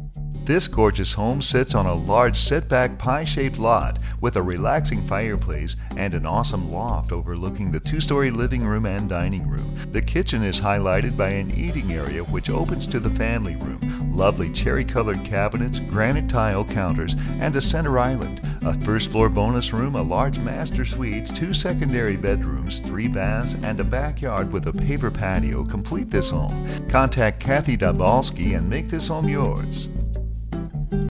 This gorgeous home sits on a large set-back pie-shaped lot with a relaxing fireplace and an awesome loft overlooking the two-story living room and dining room. The kitchen is highlighted by an eating area which opens to the family room, lovely cherry-colored cabinets, granite tile counters, and a center island. A first-floor bonus room, a large master suite, 2 secondary bedrooms, 3 baths, and a backyard with a paver patio complete this home. Contact Kathy Dabalski and make this home yours.